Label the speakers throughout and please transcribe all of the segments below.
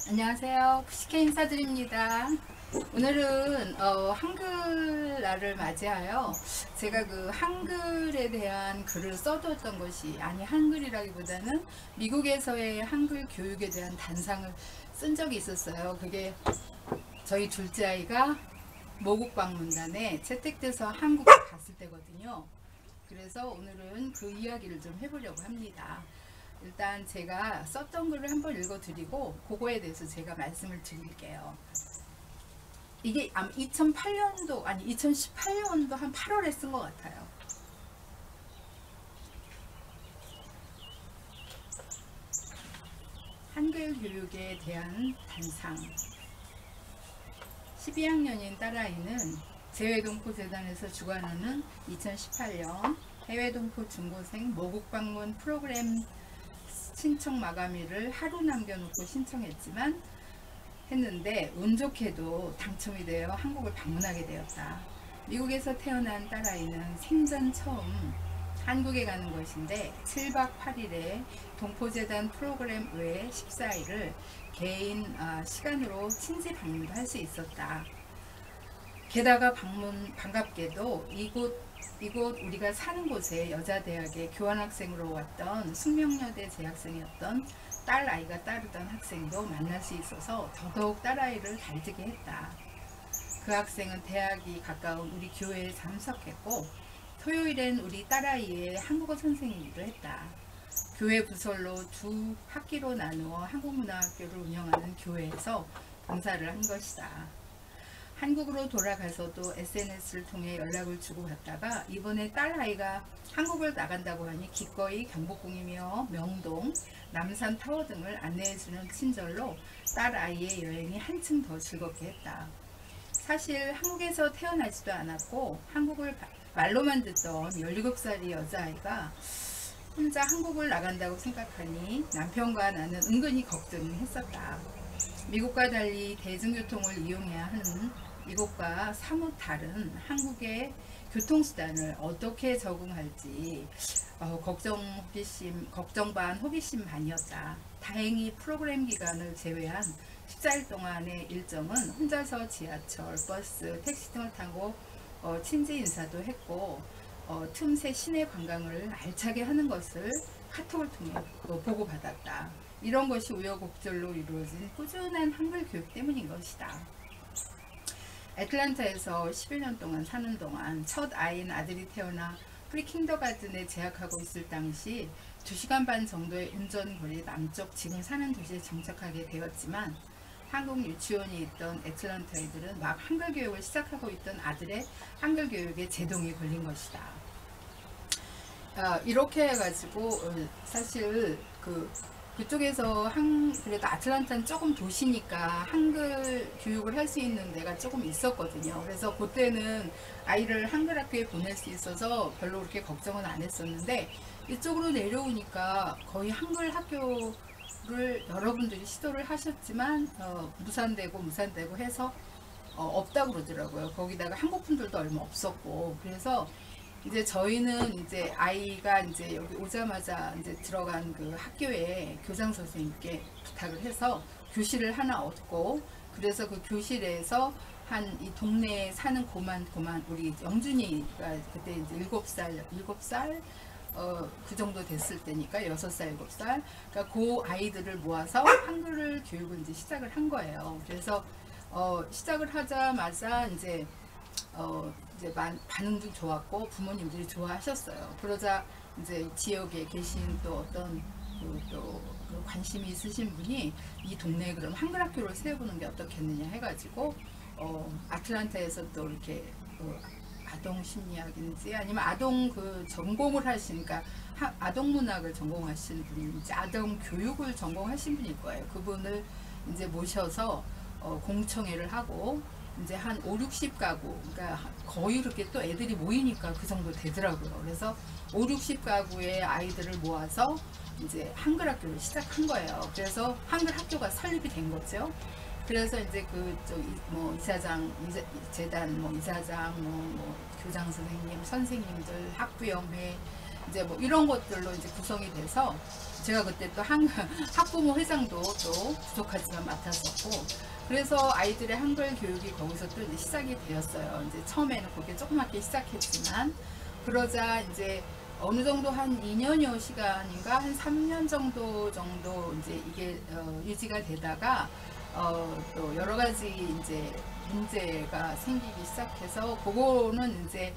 Speaker 1: 안녕하세요. 푸시케 인사드립니다. 오늘은 한글날을 맞이하여 제가 그 한글에 대한 글을 써두었던 것이, 아니 한글이라기보다는 미국에서의 한글 교육에 대한 단상을 쓴 적이 있었어요. 그게 저희 둘째 아이가 모국 방문단에 채택돼서 한국에 갔을 때거든요. 그래서 오늘은 그 이야기를 좀 해보려고 합니다. 일단 제가 썼던 글을 한번 읽어드리고 그거에 대해서 제가 말씀을 드릴게요. 이게 2008년도 아니 2018년도 한 8월에 쓴 것 같아요. 한글 교육에 대한 단상. 12학년인 딸아이는 재외동포재단에서 주관하는 2018년 해외동포 중고생 모국방문 프로그램 신청 마감일을 하루 남겨놓고 신청했지만 했는데 운 좋게도 당첨이 되어 한국을 방문하게 되었다. 미국에서 태어난 딸아이는 생전 처음 한국에 가는 것인데 7박 8일의 동포재단 프로그램 외에 14일을 개인 시간으로 친지 방문도 할 수 있었다. 게다가 반갑게도 이곳 우리가 사는 곳에 여자대학에 교환학생으로 왔던 숙명여대 재학생이었던 딸아이가 따르던 학생도 만날 수 있어서 더더욱 딸아이를 달지게 했다. 그 학생은 대학이 가까운 우리 교회에 참석했고 토요일엔 우리 딸아이의 한국어 선생이기도 했다. 교회 부설로 두 학기로 나누어 한국문화학교를 운영하는 교회에서 봉사를 한 것이다. 한국으로 돌아가서도 SNS를 통해 연락을 주고받다가 이번에 딸아이가 한국을 나간다고 하니 기꺼이 경복궁이며 명동, 남산타워 등을 안내해주는 친절로 딸아이의 여행이 한층 더 즐겁게 했다. 사실 한국에서 태어나지도 않았고 한국을 말로만 듣던 17살의 여자아이가 혼자 한국을 나간다고 생각하니 남편과 나는 은근히 걱정했었다. 미국과 달리 대중교통을 이용해야 하는 이곳과 사뭇 다른 한국의 교통수단을 어떻게 적응할지 걱정 반 호기심 반이었다. 다행히 프로그램 기간을 제외한 14일 동안의 일정은 혼자서 지하철, 버스, 택시 등을 타고 친지 인사도 했고 틈새 시내 관광을 알차게 하는 것을 카톡을 통해 보고받았다. 이런 것이 우여곡절로 이루어진 꾸준한 한글 교육 때문인 것이다. 애틀랜타에서 11년 동안 사는 동안 첫 아이인 아들이 태어나 프리킨더가든에 재학하고 있을 당시 2시간 반 정도의 운전거리 남쪽 지금 사는 도시에 정착하게 되었지만 한국 유치원이 있던 애틀랜타애들은 막 한글 교육을 시작하고 있던 아들의 한글 교육에 제동이 걸린 것이다. 이렇게 해가지고 사실 그쪽에서 그래도 아틀란타는 조금 도시니까 한글 교육을 할 수 있는 데가 조금 있었거든요. 그래서 그때는 아이를 한글 학교에 보낼 수 있어서 별로 그렇게 걱정은 안 했었는데 이쪽으로 내려오니까 거의 한글 학교를 여러분들이 시도를 하셨지만 무산되고 해서 없다고 그러더라고요. 거기다가 한국 분들도 얼마 없었고, 그래서 이제 저희는 이제 아이가 이제 여기 오자마자 이제 들어간 그 학교에 교장 선생님께 부탁을 해서 교실을 하나 얻고, 그래서 그 교실에서 한 이 동네에 사는 고만 우리 영준이가 그때 이제 7살 그 정도 됐을 때니까 6살 7살, 그러니까 그 아이들을 모아서 한글 교육을 이제 시작을 한 거예요. 그래서 시작을 하자마자 이제 반응도 좋았고 부모님들이 좋아하셨어요. 그러자 이제 지역에 계신 또 어떤 그 관심이 있으신 분이 이 동네에 그럼 한글 학교를 세워보는 게 어떻겠느냐 해가지고 아틀란타에서 또 이렇게 아동 심리학인지 아니면 아동 전공을 하시니까 아동 문학을 전공하신 분인지 아동 교육을 전공하신 분일 거예요. 그분을 이제 모셔서 공청회를 하고 이제 한 50-60가구, 그러니까 거의 그렇게 또 애들이 모이니까 그 정도 되더라고요. 그래서 50-60가구의 아이들을 모아서 이제 한글 학교를 시작한 거예요. 그래서 한글 학교가 설립이 된 거죠. 그래서 이제 이사장, 재단 이사장, 교장 선생님, 선생님들, 학부형회 이제 이런 것들로 이제 구성이 돼서 제가 그때 또 학부모 회장도 또 부족하지만 맡았었고, 그래서 아이들의 한글 교육이 거기서 또 이제 시작이 되었어요. 이제 처음에는 그렇게 조그맣게 시작했지만, 그러자 이제 어느 정도 한 2년여 시간인가 한 3년 정도 이제 이게 유지가 되다가 또 여러 가지 이제 문제가 생기기 시작해서, 그거는 이제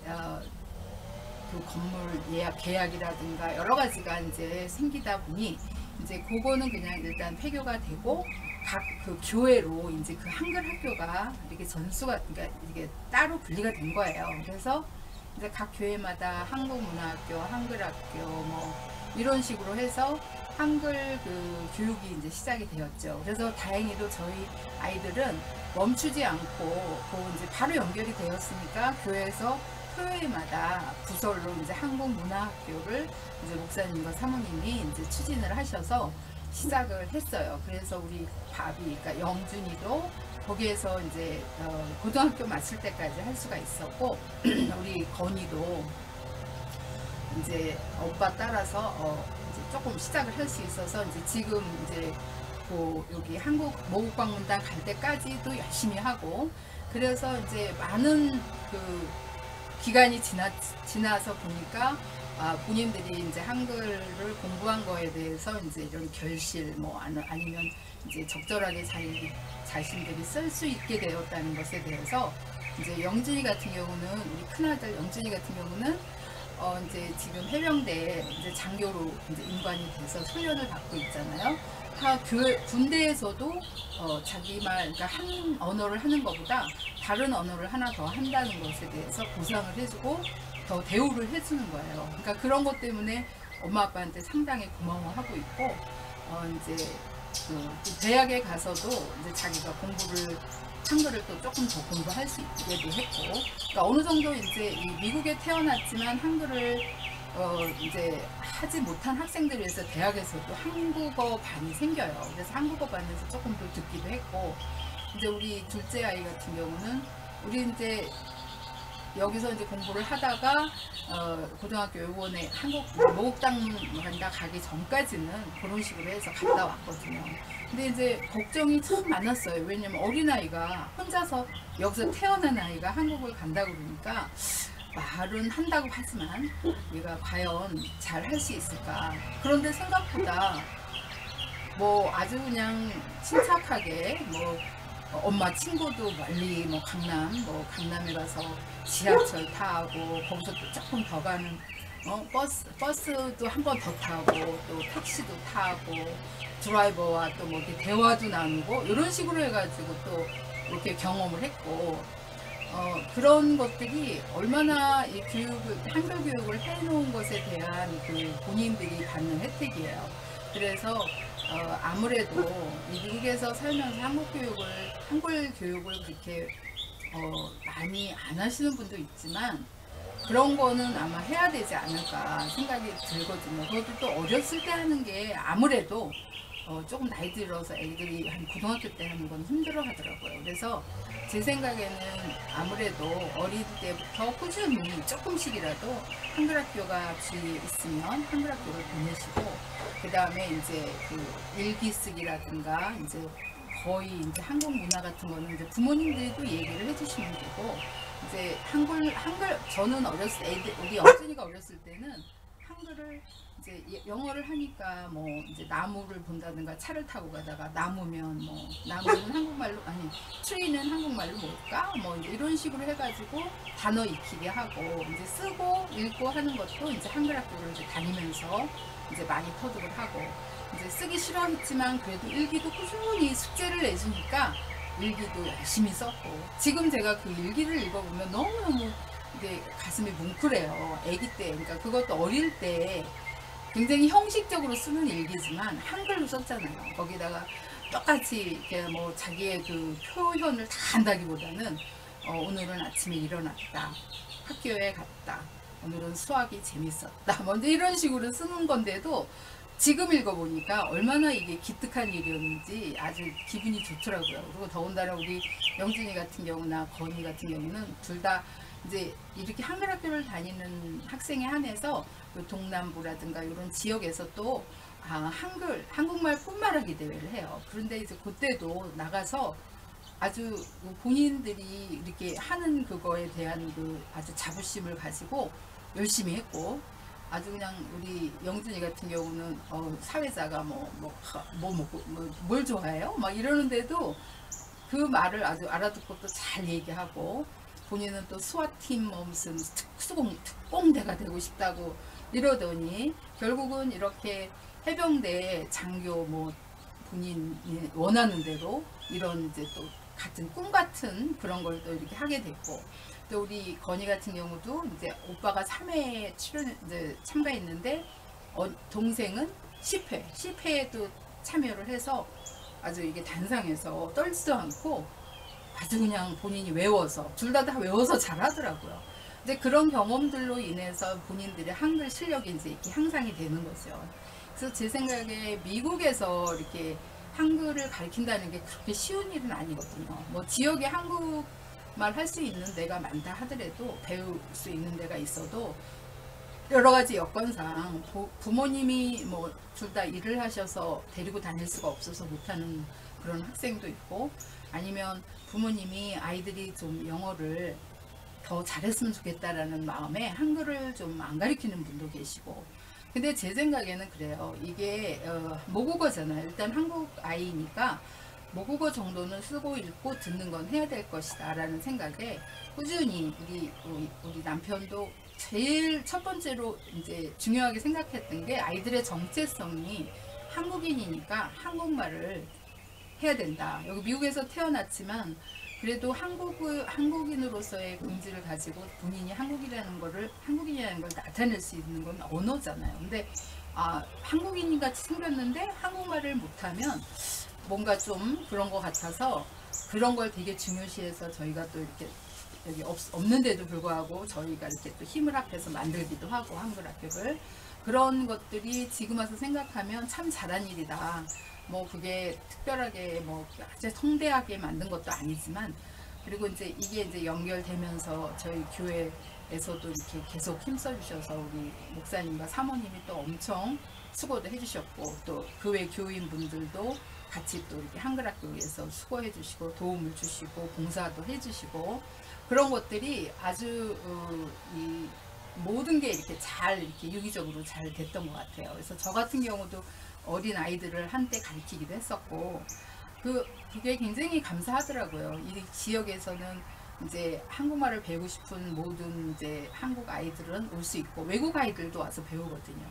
Speaker 1: 그 건물 예약 계약이라든가 여러 가지가 이제 생기다 보니 이제 그거는 그냥 일단 폐교가 되고, 각 그 교회로 이제 그 한글 학교가 이렇게 전수가, 그러니까 이게 따로 분리가 된 거예요. 그래서 이제 각 교회마다 한국문화학교, 한글학교 뭐 이런 식으로 해서 한글 그 교육이 이제 시작이 되었죠. 그래서 다행히도 저희 아이들은 멈추지 않고 그 이제 바로 연결이 되었으니까 교회에서 토요일마다 부설로 이제 한국문화학교를 이제 목사님과 사모님이 이제 추진을 하셔서 시작을 했어요. 그래서 우리 바비, 그러니까 영준이도 거기에서 이제 고등학교 마칠 때까지 할 수가 있었고, 우리 건이도 이제 오빠 따라서 이제 조금 시작을 할 수 있어서 이제 지금 이제 여기 한국 모국방문단 갈 때까지도 열심히 하고, 그래서 이제 많은 그 기간이 지나서 보니까 본인들이 이제 한글을 공부한 거에 대해서 이제 이런 결실 뭐 아니면 이제 적절하게 자신들이 쓸 수 있게 되었다는 것에 대해서, 이제 영준이 같은 경우는, 우리 큰아들 영준이 같은 경우는 이제 지금 해병대에 이제 장교로 이제 임관이 돼서 훈련을 받고 있잖아요. 군대에서도 자기 말, 그러니까 한 언어를 하는 것보다 다른 언어를 하나 더 한다는 것에 대해서 보상을 해주고 더 대우를 해주는 거예요. 그러니까 그런 것 때문에 엄마 아빠한테 상당히 고마워하고 있고, 이제 그 대학에 가서도 이제 자기가 한글을 또 조금 더 공부할 수 있게도 했고, 그러니까 어느 정도 이제 이 미국에 태어났지만 한글을 이제 하지 못한 학생들을 위해서 대학에서도 한국어 반이 생겨요. 그래서 한국어 반에서 조금 더 듣기도 했고, 이제 우리 둘째 아이 같은 경우는 우리 이제 여기서 이제 공부를 하다가 고등학교 요번에 한국 모국당반다 가기 전까지는 그런 식으로 해서 갔다 왔거든요. 근데 이제 걱정이 참 많았어요. 왜냐면 어린아이가 혼자서 여기서 태어난 아이가 한국을 간다고 그러니까 말은 한다고 하지만 얘가 과연 잘 할 수 있을까. 그런데 생각보다 뭐 아주 그냥 침착하게, 뭐 엄마 친구도 멀리 뭐 강남에 가서 지하철 타고 거기서 또 조금 더 가는 버스도 한 번 더 타고 또 택시도 타고 드라이버와 또 뭐 이렇게 대화도 나누고 이런 식으로 해가지고 또 이렇게 경험을 했고, 그런 것들이 얼마나 이 한글 교육을 해놓은 것에 대한 그 본인들이 받는 혜택이에요. 그래서 아무래도 미국에서 살면서 한글 교육을 그렇게 많이 안 하시는 분도 있지만, 그런 거는 아마 해야 되지 않을까 생각이 들거든요. 그것도 또 어렸을 때 하는 게 아무래도 조금 나이 들어서 애들이 한 고등학교 때 하는 건 힘들어 하더라고요. 그래서 제 생각에는 아무래도 어릴 때부터 꾸준히 조금씩이라도 한글 학교가 주위에 있으면 한글 학교를 보내시고, 그 다음에 이제 그 일기 쓰기라든가 이제 거의 이제 한국 문화 같은 거는 이제 부모님들도 얘기를 해주시면 되고, 이제 한글 저는 어렸을 때 우리 영준이가 어렸을 때는 한글을 이제 영어를 하니까 뭐 이제 나무를 본다든가 차를 타고 가다가 나무는 한국말로, 아니 트리는 한국말로 뭘까 뭐 이런 식으로 해가지고 단어 익히게 하고, 이제 쓰고 읽고 하는 것도 이제 한글 학교를 이제 다니면서 이제 많이 터득을 하고, 이제 쓰기 싫어했지만 그래도 일기도 꾸준히 숙제를 내주니까 일기도 열심히 썼고, 지금 제가 그 일기를 읽어보면 너무너무 이게 가슴이 뭉클해요. 아기 때, 그러니까 그것도 어릴 때 굉장히 형식적으로 쓰는 일기지만 한글로 썼잖아요. 거기다가 똑같이 이렇게 뭐 자기의 그 표현을 다 한다기보다는 오늘은 아침에 일어났다, 학교에 갔다, 오늘은 수학이 재밌었다, 먼저 이런 식으로 쓰는 건데도 지금 읽어보니까 얼마나 이게 기특한 일이었는지 아주 기분이 좋더라고요. 그리고 더군다나 우리 영준이 같은 경우나 건이 같은 경우는 둘 다 이제 이렇게 한글 학교를 다니는 학생에 한해서 동남부라든가 이런 지역에서 또 한국말 꿈말하기 대회를 해요. 그런데 이제 그때도 나가서 아주 본인들이 이렇게 하는 그거에 대한 그 아주 자부심을 가지고 열심히 했고, 아주 그냥 우리 영준이 같은 경우는 사회자가 뭘 좋아해요? 막 이러는데도 그 말을 아주 알아듣고 또 잘 얘기하고, 본인은 또 수화팀 무슨 특공대가 되고 싶다고 이러더니 결국은 이렇게 해병대 장교 본인이 원하는 대로 이런 이제 또 같은 꿈 같은 그런 걸 또 이렇게 하게 됐고, 또 우리 건희 같은 경우도 이제 오빠가 3회 이제 참가했는데 동생은 10회에 또 참여를 해서 아주 이게 단상에서 떨지도 않고 아주 그냥 본인이 외워서 둘 다 외워서 잘하더라고요. 근데 그런 경험들로 인해서 본인들의 한글 실력이 이제 이렇게 향상이 되는 거죠. 그래서 제 생각에 미국에서 이렇게 한글을 가르친다는 게 그렇게 쉬운 일은 아니거든요. 뭐 지역에 한국말 할 수 있는 데가 많다 하더라도 배울 수 있는 데가 있어도 여러 가지 여건상 부모님이 뭐 둘 다 일을 하셔서 데리고 다닐 수가 없어서 못하는 그런 학생도 있고, 아니면 부모님이 아이들이 좀 영어를 더 잘했으면 좋겠다라는 마음에 한글을 좀 안 가르치는 분도 계시고. 근데 제 생각에는 그래요. 이게 모국어잖아요. 일단 한국 아이니까 모국어 정도는 쓰고 읽고 듣는 건 해야 될 것이다 라는 생각에 꾸준히 우리 남편도 제일 첫 번째로 이제 중요하게 생각했던 게 아이들의 정체성이 한국인이니까 한국말을 해야 된다. 여기 미국에서 태어났지만 그래도 한국인으로서의 긍지를 가지고 본인이 한국인이라는 걸 나타낼 수 있는 건 언어잖아요. 근데 한국인인 같이 생겼는데 한국말을 못하면 뭔가 좀 그런 것 같아서 그런 걸 되게 중요시해서 저희가 또 이렇게 여기 없는데도 불구하고 저희가 이렇게 또 힘을 합해서 만들기도 하고 한글 학교를, 그런 것들이 지금 와서 생각하면 참 잘한 일이다. 뭐 그게 특별하게 뭐 아주 성대하게 만든 것도 아니지만, 그리고 이제 이게 이제 연결되면서 저희 교회에서도 이렇게 계속 힘써 주셔서 우리 목사님과 사모님이 또 엄청 수고도 해주셨고, 또 그 외 교인분들도 같이 또 이렇게 한글학교에서 수고해 주시고 도움을 주시고 봉사도 해주시고, 그런 것들이 아주 이 모든 게 이렇게 이렇게 유기적으로 잘 됐던 것 같아요. 그래서 저 같은 경우도 어린 아이들을 한때 가르치기도 했었고, 그게 굉장히 감사하더라고요. 이 지역에서는 이제 한국말을 배우고 싶은 모든 이제 한국 아이들은 올 수 있고 외국 아이들도 와서 배우거든요.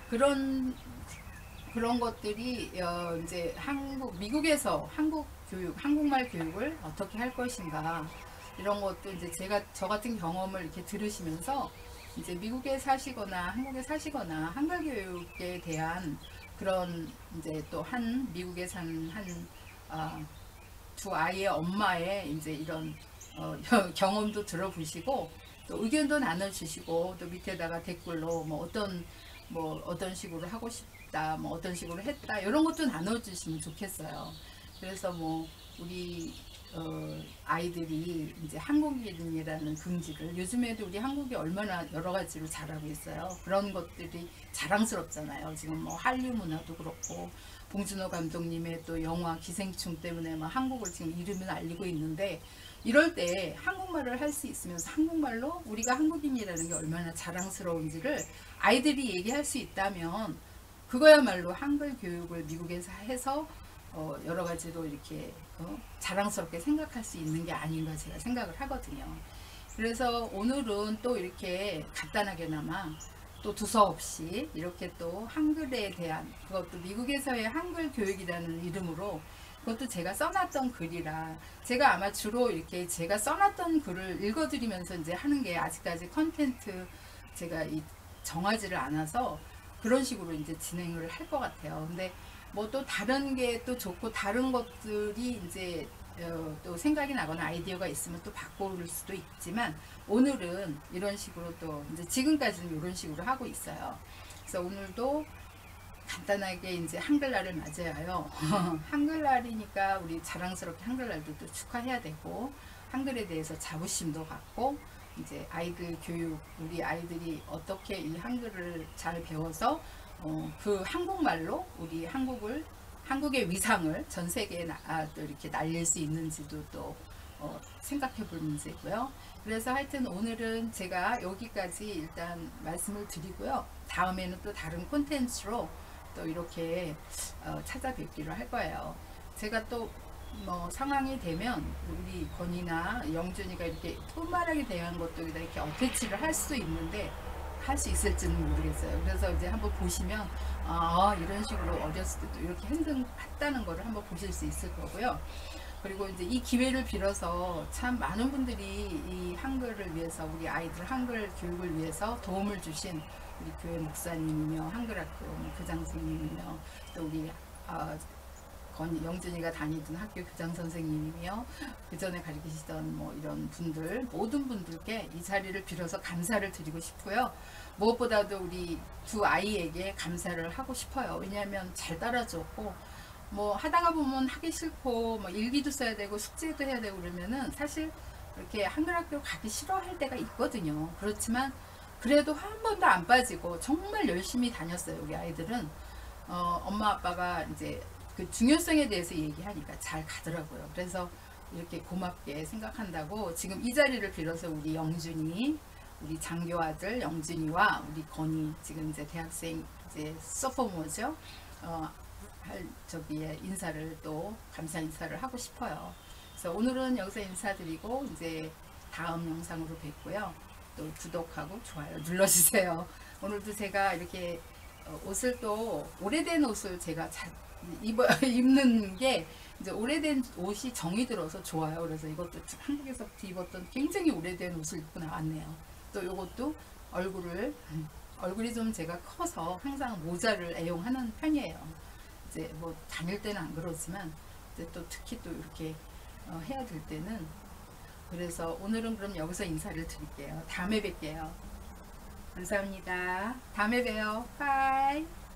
Speaker 1: 그런 것들이 이제 미국에서 한국말 교육을 어떻게 할 것인가, 이런 것도 이제 저 같은 경험을 이렇게 들으시면서 이제 미국에 사시거나 한국에 사시거나 한글 교육에 대한 그런 이제 또 미국에 산 두 아이의 엄마의 이제 이런 경험도 들어보시고 또 의견도 나눠주시고, 또 밑에다가 댓글로 어떤 식으로 하고 싶다, 어떤 식으로 했다, 이런 것도 나눠주시면 좋겠어요. 그래서 우리 아이들이 이제 한국인이라는 긍지를, 요즘에도 우리 한국이 얼마나 여러 가지로 잘하고 있어요. 그런 것들이 자랑스럽잖아요. 지금 한류 문화도 그렇고 봉준호 감독님의 또 영화 기생충 때문에 한국을 지금 이름을 알리고 있는데, 이럴 때 한국말을 할 수 있으면서 한국말로 우리가 한국인이라는 게 얼마나 자랑스러운지를 아이들이 얘기할 수 있다면 그거야말로 한글 교육을 미국에서 해서 여러 가지로 이렇게 자랑스럽게 생각할 수 있는 게 아닌가 제가 생각을 하거든요. 그래서 오늘은 또 이렇게 간단하게나마 또 두서없이 이렇게 또 한글에 대한, 그것도 미국에서의 한글 교육이라는 이름으로, 그것도 제가 써놨던 글이라 제가 아마 주로 이렇게 제가 써놨던 글을 읽어드리면서 이제 하는 게 아직까지 컨텐트 제가 정하지를 않아서 그런 식으로 이제 진행을 할 것 같아요. 근데 또 다른 게 또 좋고 다른 것들이 이제 또 생각이 나거나 아이디어가 있으면 또 바꿀 수도 있지만, 오늘은 이런 식으로 또 이제 지금까지는 이런 식으로 하고 있어요. 그래서 오늘도 간단하게 이제 한글날을 맞이하여 한글날이니까 우리 자랑스럽게 한글날도 또 축하해야 되고, 한글에 대해서 자부심도 갖고 이제 아이들 교육, 우리 아이들이 어떻게 이 한글을 잘 배워서 그 한국말로 우리 한국의 위상을 전 세계에 또 이렇게 날릴 수 있는지도 또 생각해 볼 문제고요. 그래서 하여튼 오늘은 제가 여기까지 일단 말씀을 드리고요. 다음에는 또 다른 콘텐츠로 또 이렇게 찾아뵙기로 할 거예요. 제가 또 뭐 상황이 되면 우리 건이나 영준이가 이렇게 폰말하게 대한 것도 이렇게 어태치를 할 수 있는데 할 수 있을지는 모르겠어요. 그래서 이제 한번 보시면 이런 식으로 어렸을 때도 이렇게 행동했다는 거를 한번 보실 수 있을 거고요. 그리고 이제 이 기회를 빌어서 참 많은 분들이 이 한글을 위해서 우리 아이들 한글 교육을 위해서 도움을 주신 우리 교회 목사님이며 한글학교 교장선생님이며 또 우리 영준이가 다니던 학교 교장 선생님이며 그 전에 가르치시던 뭐 이런 분들 모든 분들께 이 자리를 빌어서 감사를 드리고 싶고요. 무엇보다도 우리 두 아이에게 감사를 하고 싶어요. 왜냐하면 잘 따라줬고 뭐 하다가 보면 하기 싫고 뭐 일기도 써야 되고 숙제도 해야 되고 그러면은 사실 이렇게 한글학교 가기 싫어할 때가 있거든요. 그렇지만 그래도 한 번도 안 빠지고 정말 열심히 다녔어요. 우리 아이들은 엄마 아빠가 이제 그 중요성에 대해서 얘기하니까 잘 가더라고요. 그래서 이렇게 고맙게 생각한다고 지금 이 자리를 빌어서 우리 영준이, 우리 장교 아들 영준이와 우리 건이 지금 이제 대학생 이제 소포모죠. 저기에 인사를 또 감사 인사를 하고 싶어요. 그래서 오늘은 여기서 인사드리고 이제 다음 영상으로 뵙고요. 또 구독하고 좋아요 눌러주세요. 오늘도 제가 이렇게 옷을 또 오래된 옷을 제가 잘 입는 게 이제 오래된 옷이 정이 들어서 좋아요. 그래서 이것도 한국에서부터 입었던 굉장히 오래된 옷을 입고 나왔네요. 또 이것도 얼굴이 좀 제가 커서 항상 모자를 애용하는 편이에요. 이제 뭐 다닐 때는 안 그러지만 이제 또 특히 또 이렇게 해야 될 때는 그래서 오늘은 그럼 여기서 인사를 드릴게요. 다음에 뵐게요. 감사합니다. 다음에 봬요. 바이.